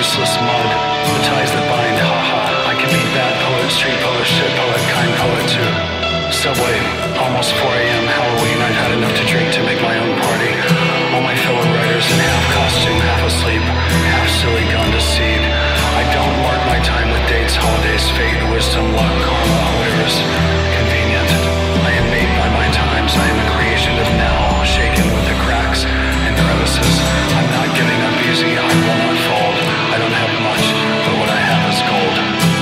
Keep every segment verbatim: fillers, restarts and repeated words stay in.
useless mud, the ties that bind, haha. I can be bad poet, street poet, shit poet, kind poet too. Subway, almost four A M Halloween. I've had enough to drink to make my own party. All my fellow writers in half costume, half asleep, half silly, gone to seed. I don't mark my time with dates, holidays, fate, wisdom, luck, karma, whatever's convenient. I am made by my times. I am a creation of now, shaken with the cracks and crevices. I'm not giving up easy. I will not fold. I don't have much, but what I have is gold.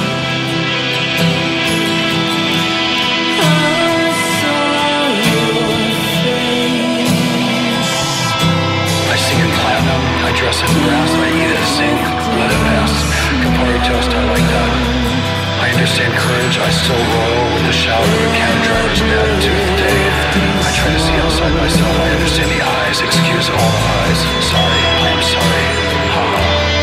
I sing in platinum, I dress in brass, I eat it, sing, let it pass. Campari toast, I like that. I understand courage, I still roll with the shout of a cab driver's bad tooth day. I try to see outside myself, I understand the eyes, excuse all the eyes. Sorry, I am sorry. Ha ha.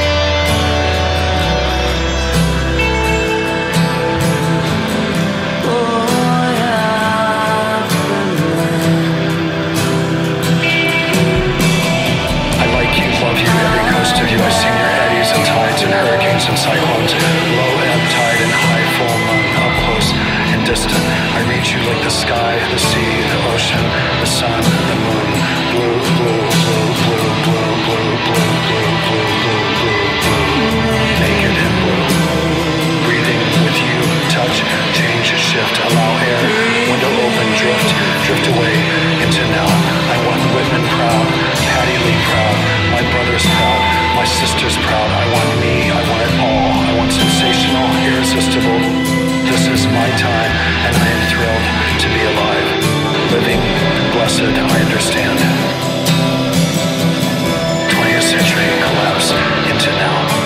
Love you, every coast of you. I sing your eddies and tides and hurricanes and cyclones, low ebb tide and high full moon, up close and distant. I reach you like the sky, the sea, the ocean, the sun, the moon. Blue, blue, blue, blue, blue, blue, blue, blue, blue, blue, blue, blue. Naked and blue. Breathing with you, touch, change, shift, allow air, window open, drift, drift away into now. I want Whitman proud, Patty Lee proud. My brother's proud, my sister's proud. I want me, I want it all. I want sensational, irresistible. This is my time, and I am thrilled to be alive. Living, blessed, I understand. twentieth century collapse into now.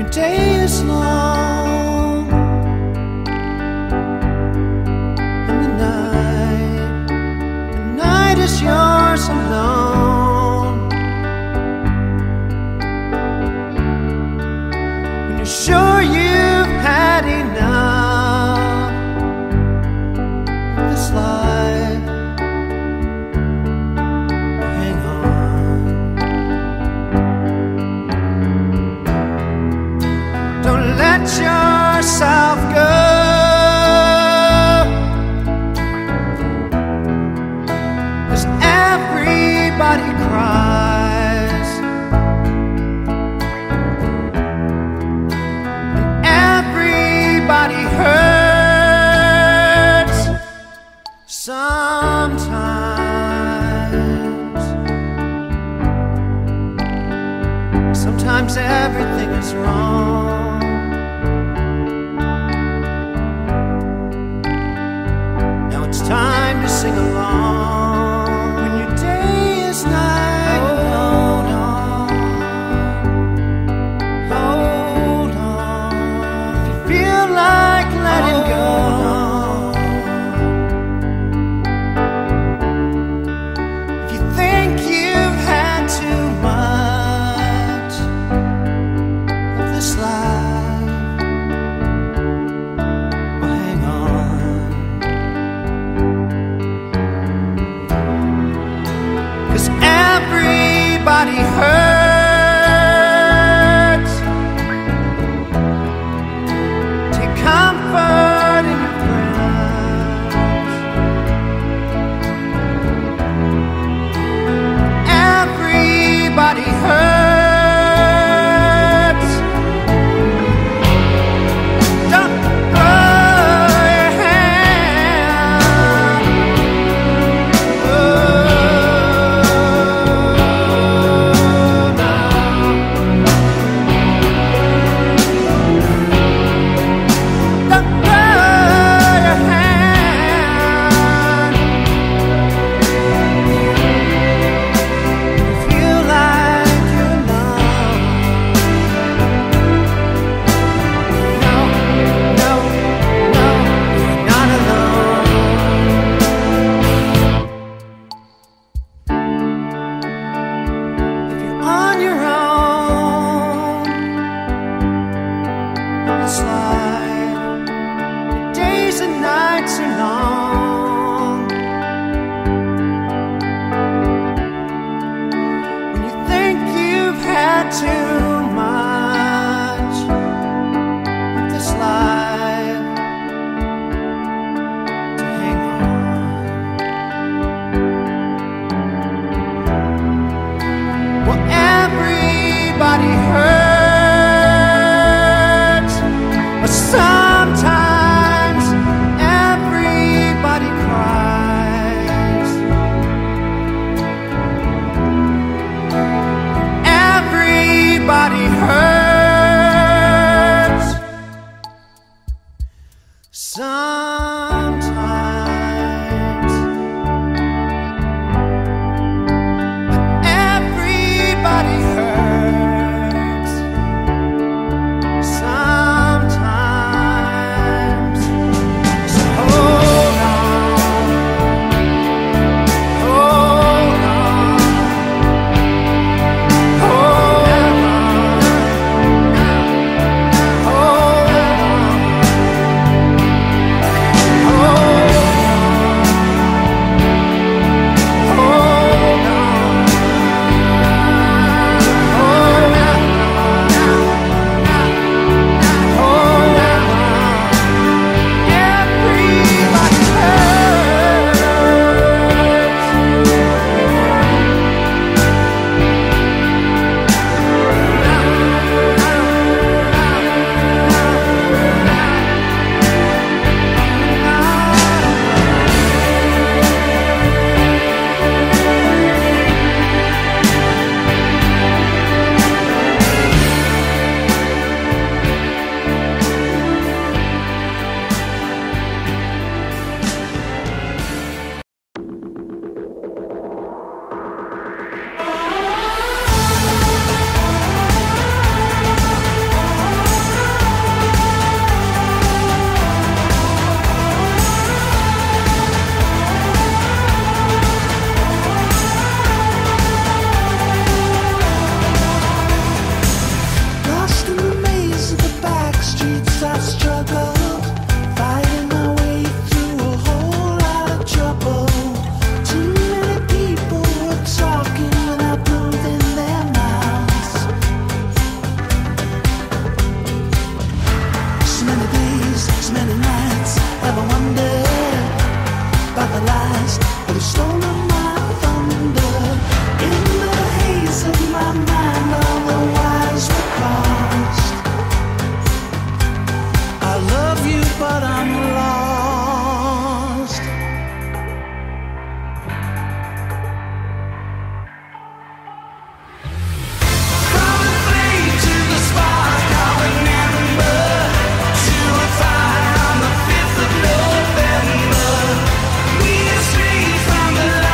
day is long and the night, the night is yours alone. When you're sure you've had enough of this life, hang on. Don't let yourself go, 'cause everybody cries and everybody hurts sometimes. Sometimes everything is wrong. Now it's time to sing along. When your day is night, hold on, hold on. If you feel like letting go, if you think you've had too much of this life, soul of my thunder. In the haze of my mind, all the wires were crossed. I love you, but I'm lost. From the flame to the spark, I'll remember. To a fire on the fifth of November. We are straight from the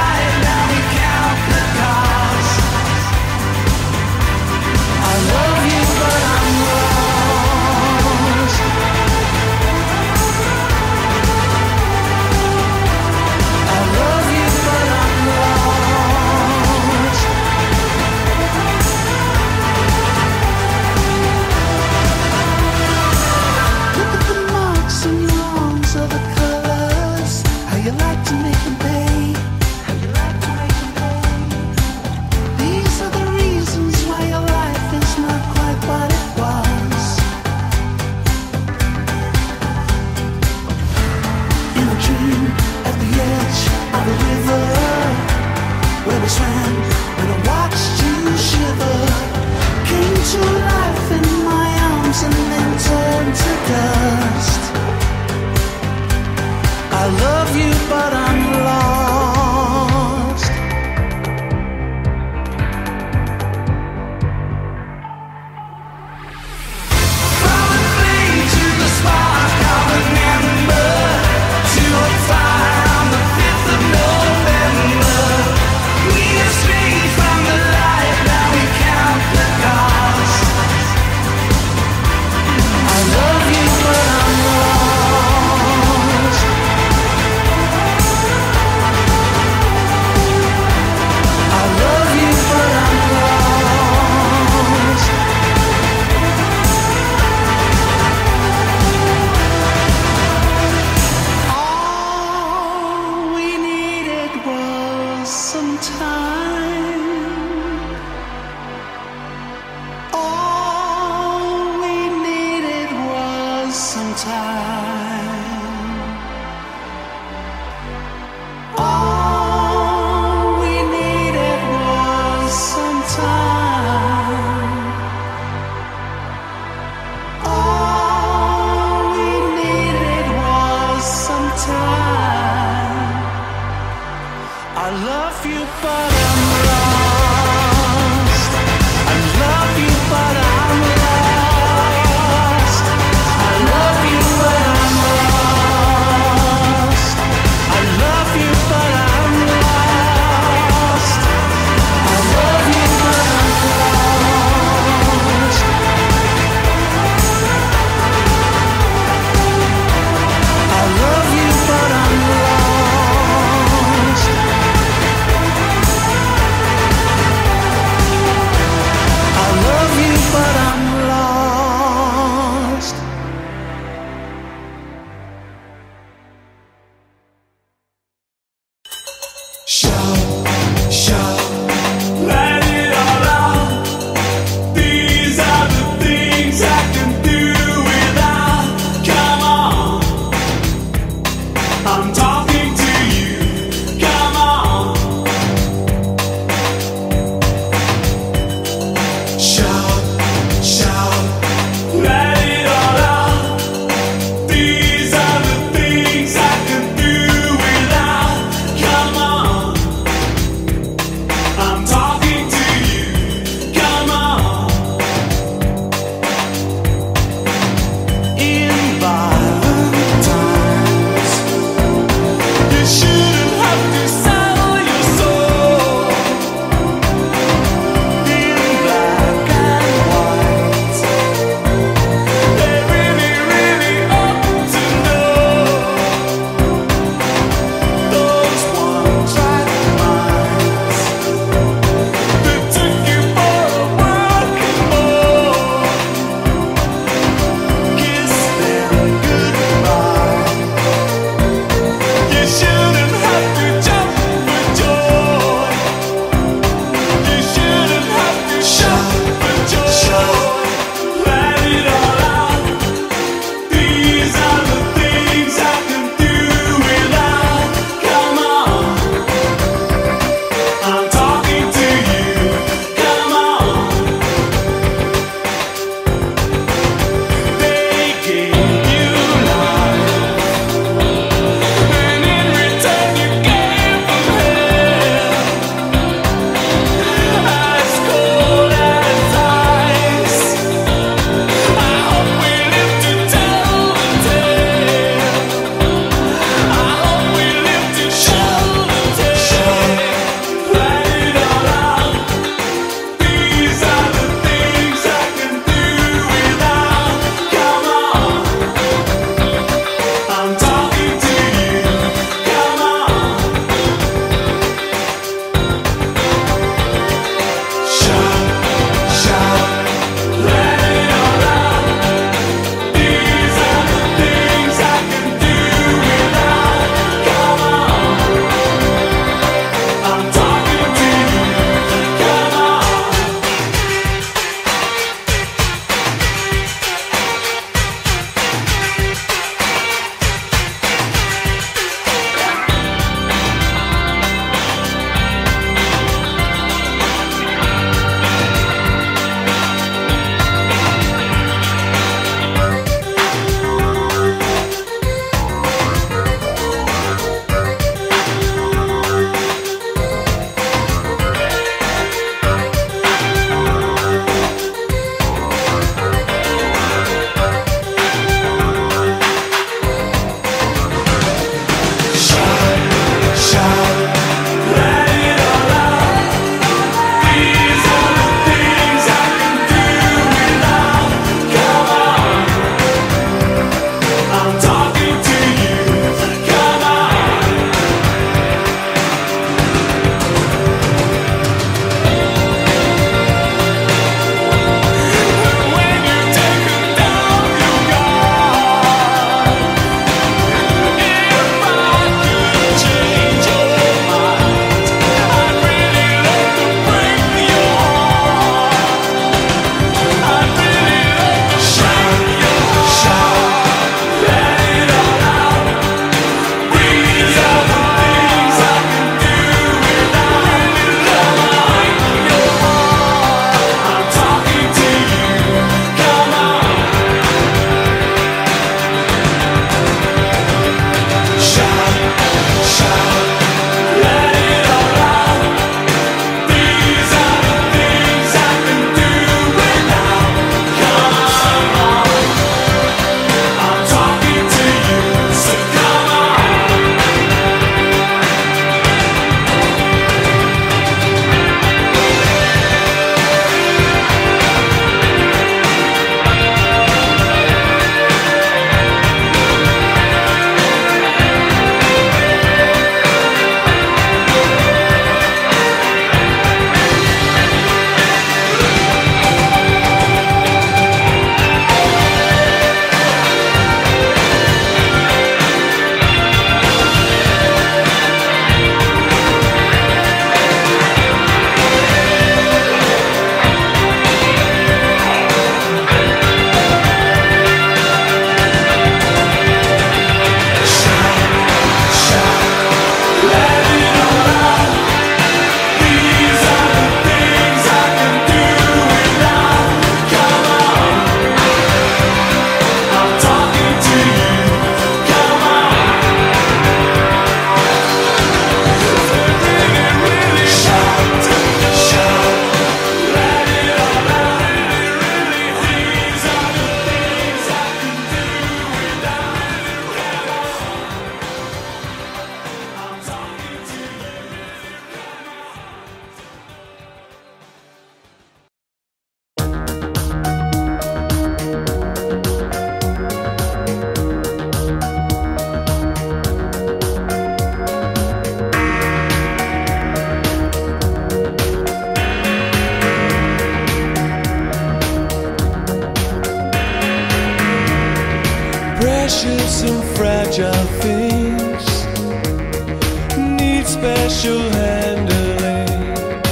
Precious and fragile things need special handling.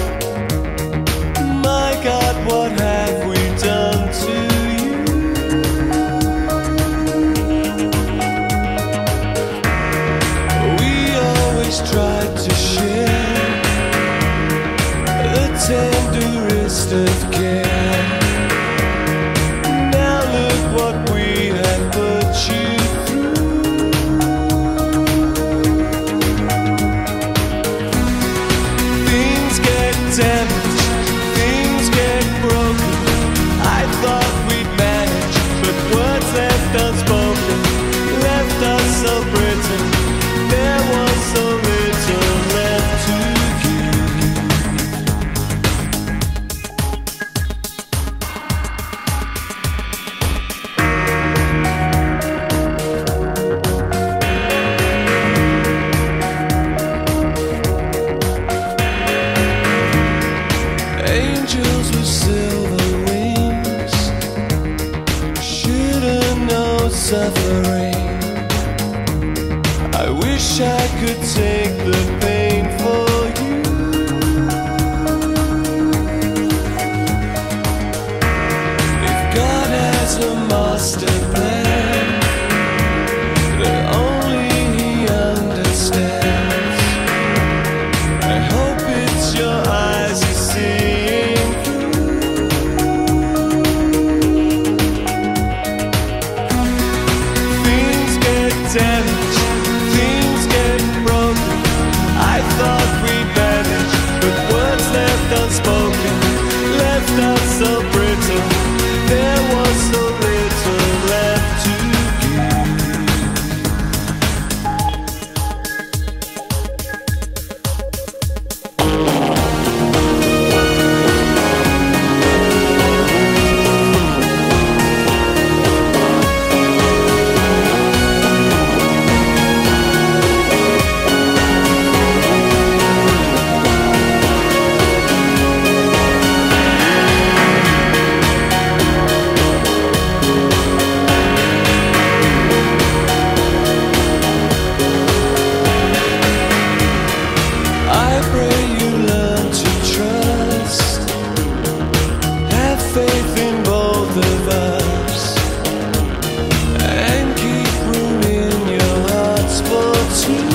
My God, what have we done to you? We always tried to share the tenderest of care. Now look what we have put you through. Things get damaged, things get broken. I thought we'd manage, but words left unspoken left us so brittle. There was so little left to give. Angels with silver wings should've known suffering. I wish I could take the pain for you. If God has a master plan that only He understands, I hope it's your eyes He's seeing through. Things get damaged, things get broken. I thought we'd manage, but words left unspoken left us so brittle. There was so little left to give. I pray you learn to trust, have faith in both of us, and keep room in your hearts for two.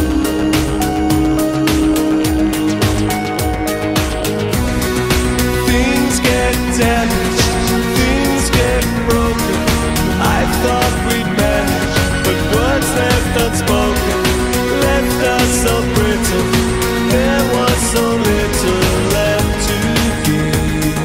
Things get damaged, things get broken. I thought we'd manage, but words left unspoken left us so brittle. There was so little left to give.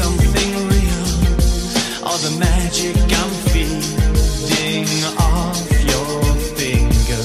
something real, or the magic I'm feeding off your fingers.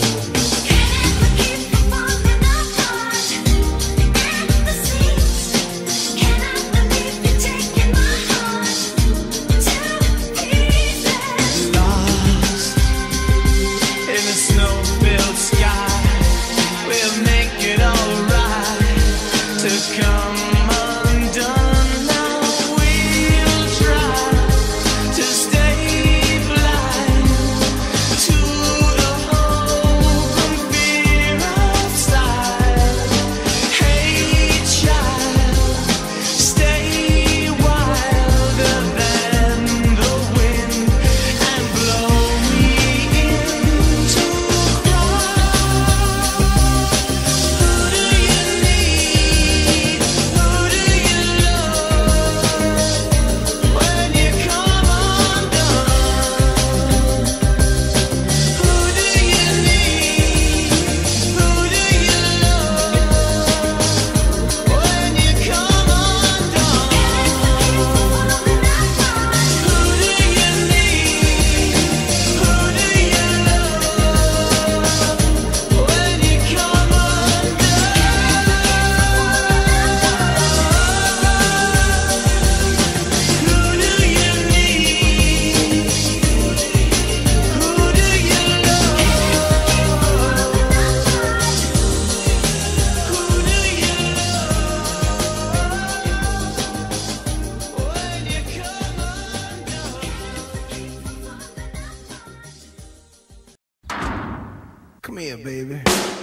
Come here, baby.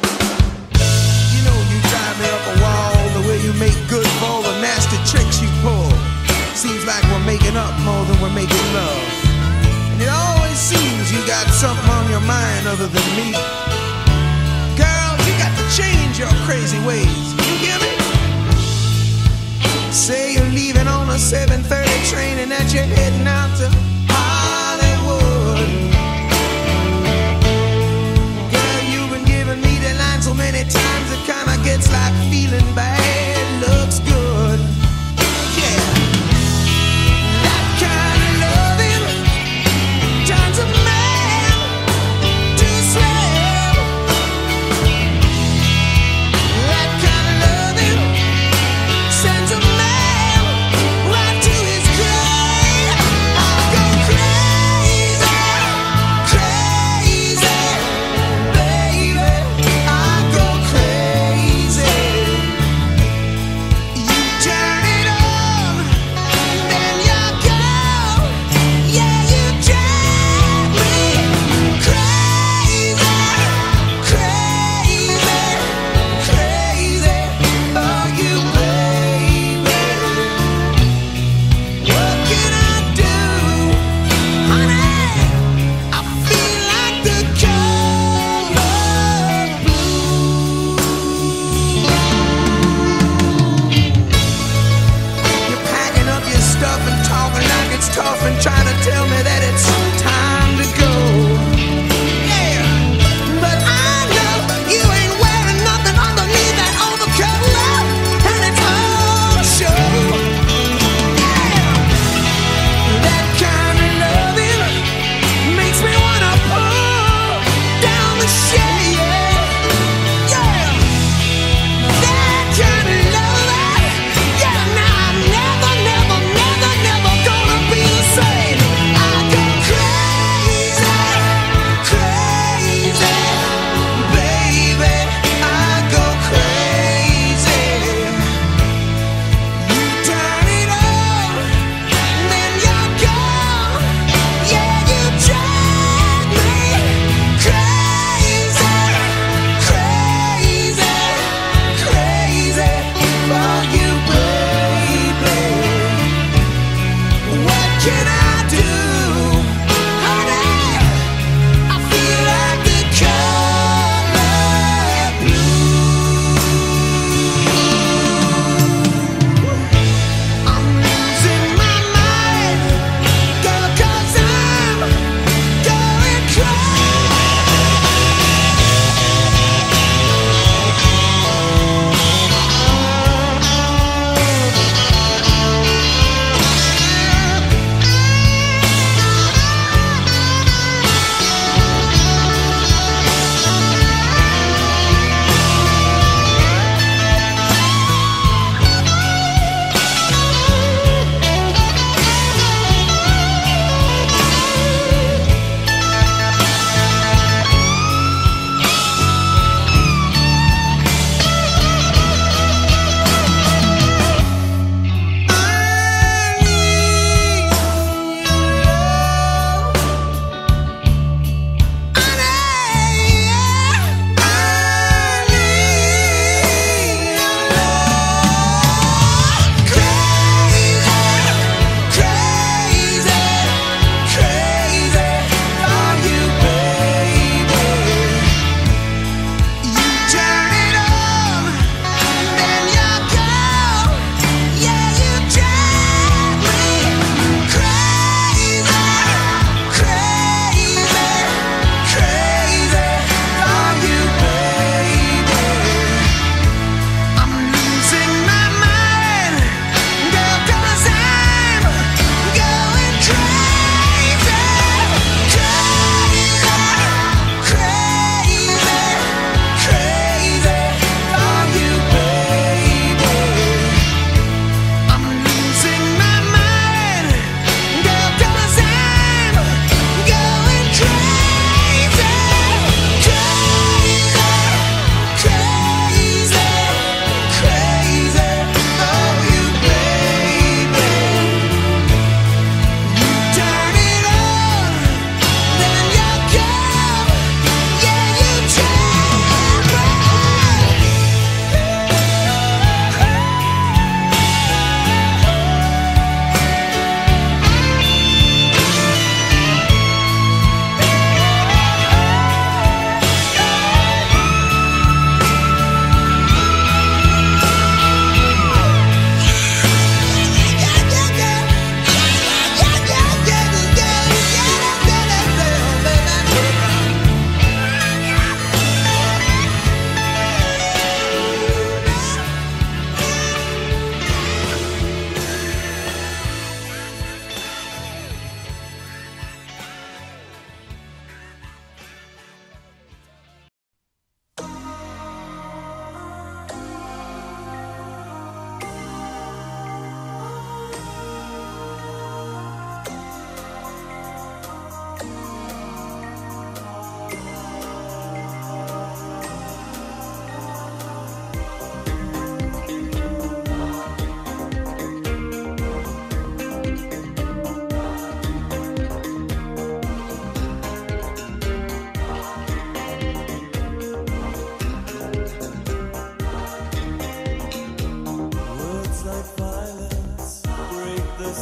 You know you drive me up a wall, the way you make good for all the nasty tricks you pull. Seems like we're making up more than we're making love. And it always seems you got something on your mind other than me. Girl, you got to change your crazy ways. You hear me? Say you're leaving on a seven thirty train and that you're heading out to Hollywood. So many times it kinda gets like feeling bad looks good. Yeah, that kind of loving turns a man to a slave. That kind of loving sends a man right to his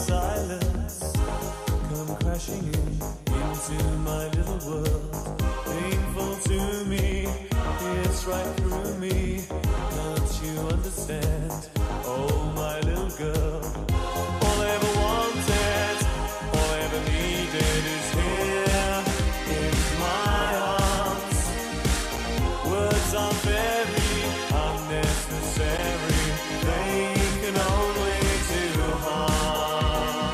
silence come crashing in into my little world. Painful to me, it's right through me. Can't you understand? Oh, my little girl. All I ever wanted, all I ever needed is here in my arms. Words are very unnecessary. They can only do harm.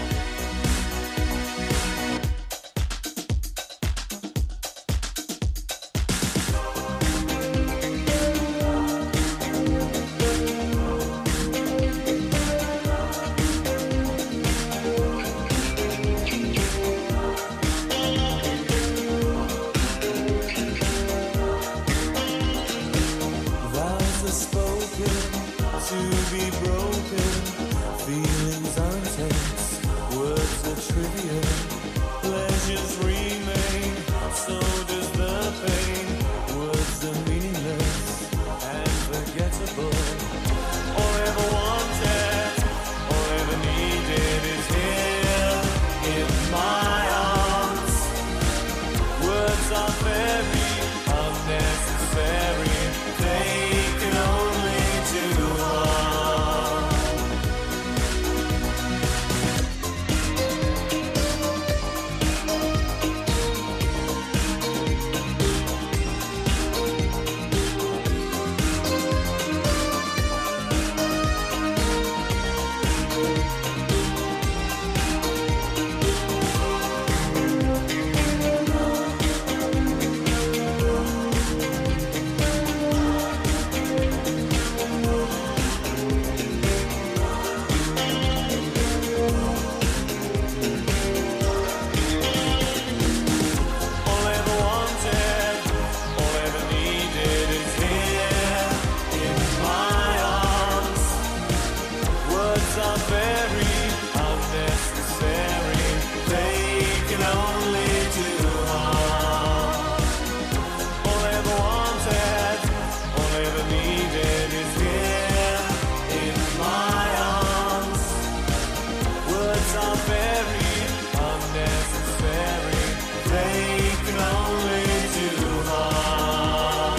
Vows are spoken to be broken. Feelings are intense, words are trivial. Pleasures remain, so does the pain. Words are meaningless and forgettable. All I ever wanted, all I ever needed is here in my arms. Words are very unnecessary. They can only do harm. All I ever wanted, all I ever needed is here in my arms. Words are very unnecessary. They can only do harm. All I ever wanted, all I ever needed is here in my arms. Words are very unnecessary. They can only do harm.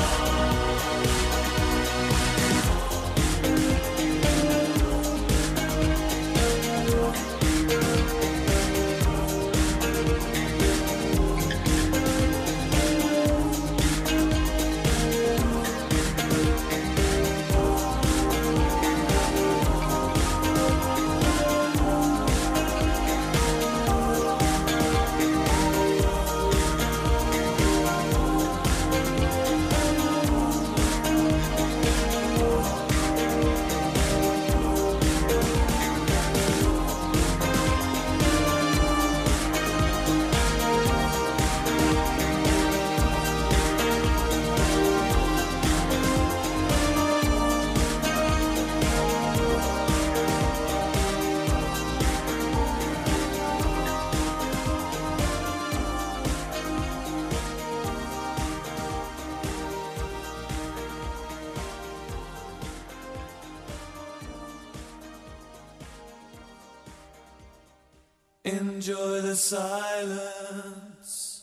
Enjoy the silence.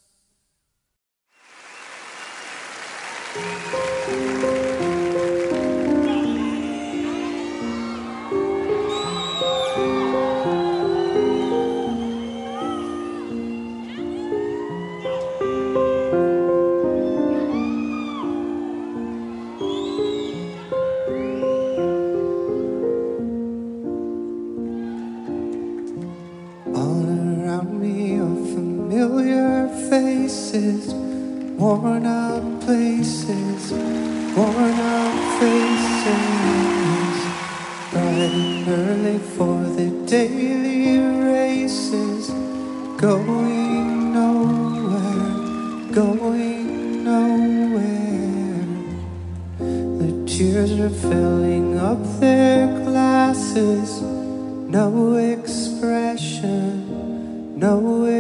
All around me are familiar faces, worn out places, worn out faces. Bright and early for the daily races, going nowhere, going nowhere. The tears are filling up their glasses. No expression, no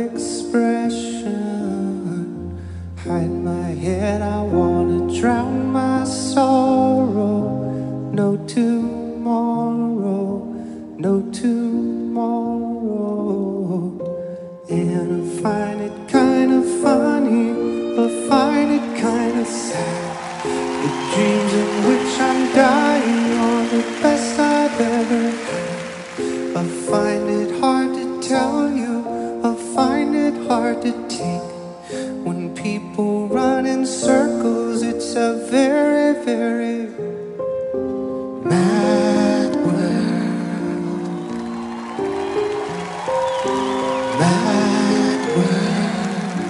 expression. Hide my head, I wanna drown my sorrow. No tomorrow, no tomorrow. tomorrow. And I find it kind of funny, I find it kind of sad. The dreams in which I'm dying are the best I've ever had. I find it hard to tell you, I find it hard to take. When people run in circles, it's a very, very mad world. Mad world.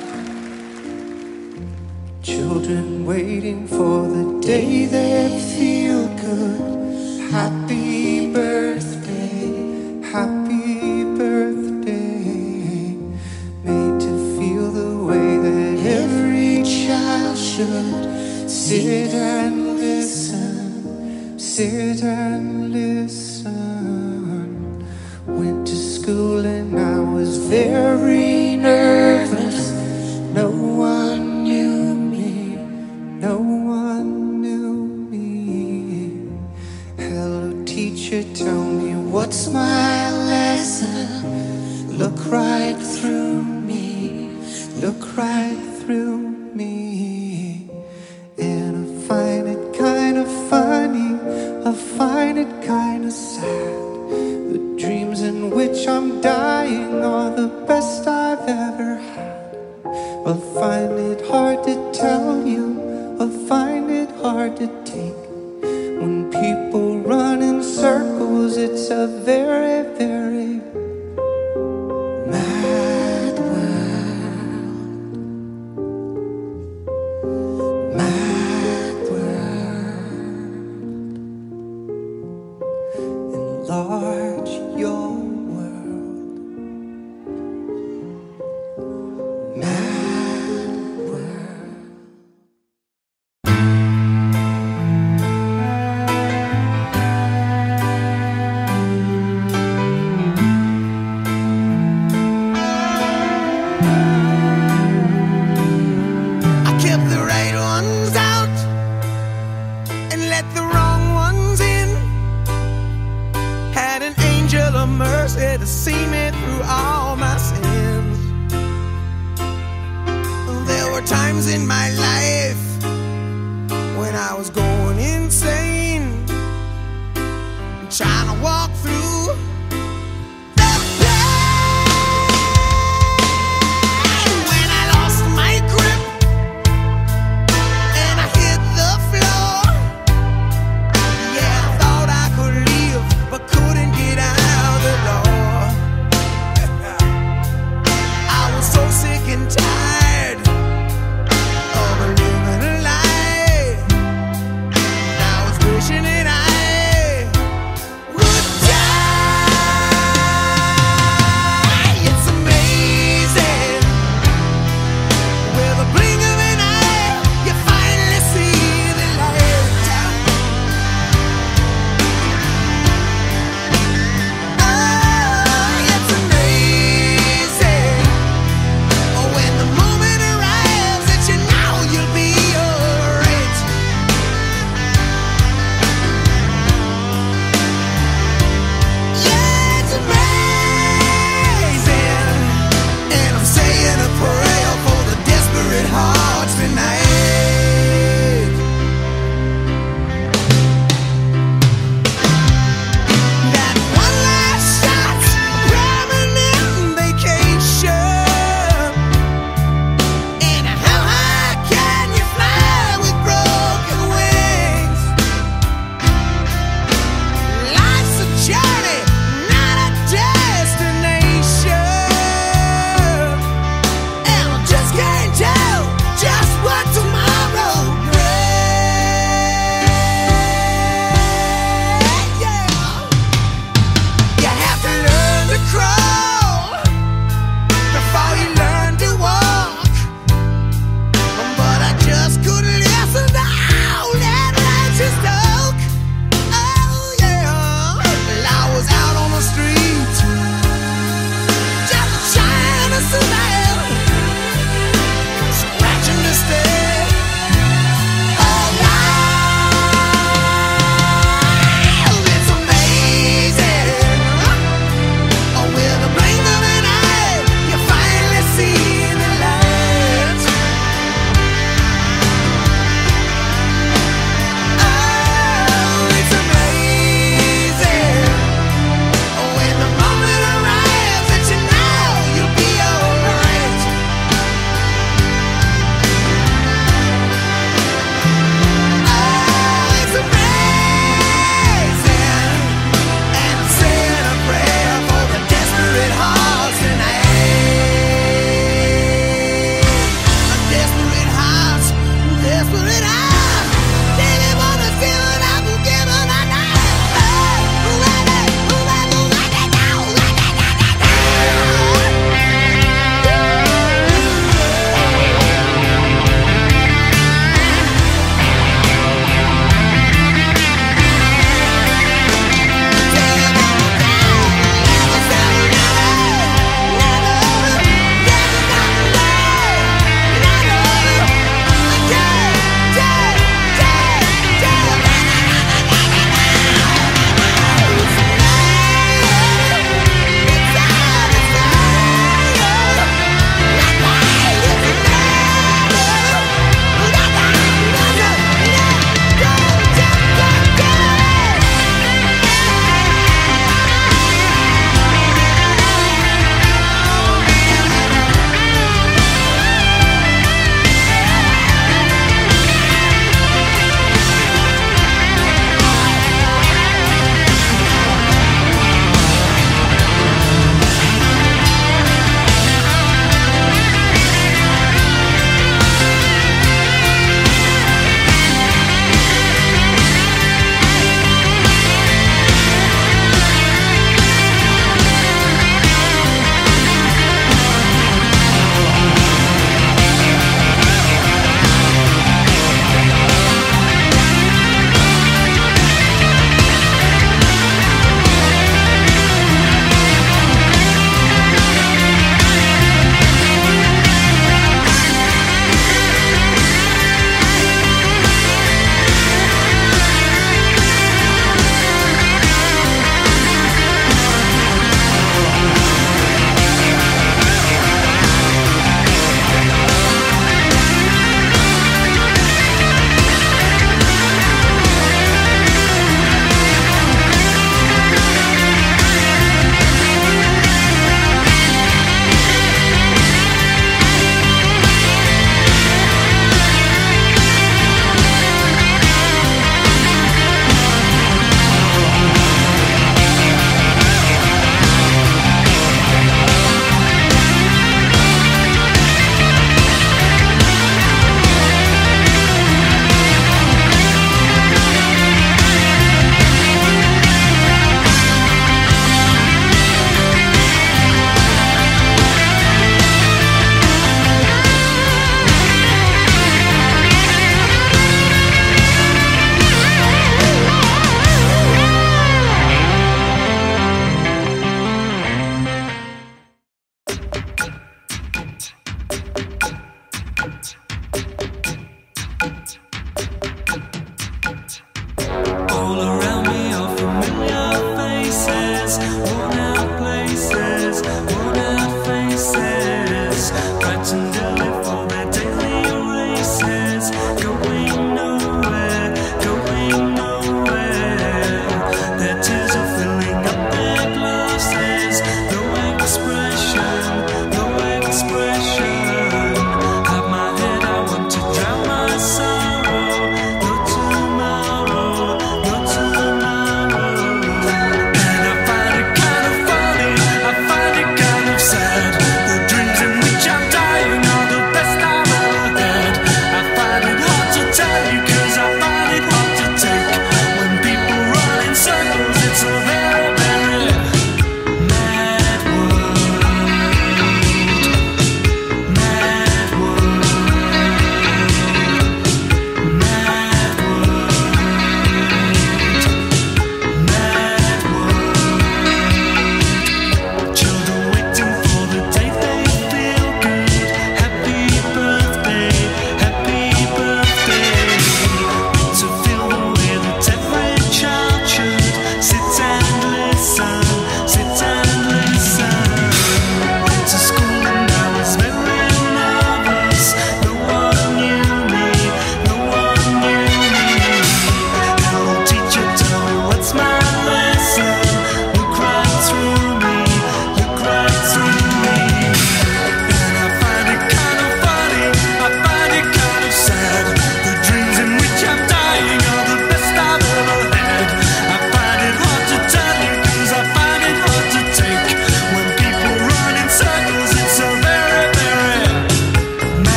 Children waiting for the day they feel good. Happy birthday, happy birthday. Made to feel the way that every child should. Sit and listen, sit and listen. Went to school and I was very nervous. No one knew me, no one knew me. Hello teacher, tell me what's my lesson. Look right through me, look right through me. And I find it kind of funny, I find it kind of sad. The dreams in which I'm dying are the best I've ever had. I find it hard to tell you, I find it hard to take. When people run in circles, it's a very, very mad world. Mad world. Enlarge your world. Mad world.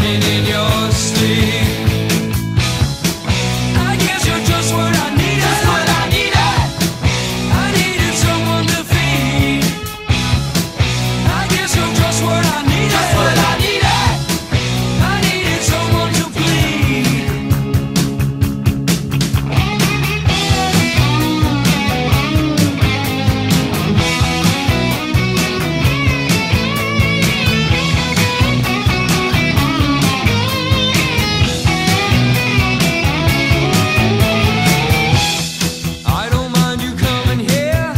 running in your sleep. I guess you're just what I needed. Just what I needed. I needed someone to feed. I guess you're just what I needed. Just what I needed. I needed someone to bleed. I don't mind you coming here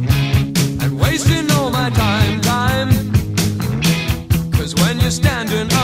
and wasting all my time, time. Cause when you're standing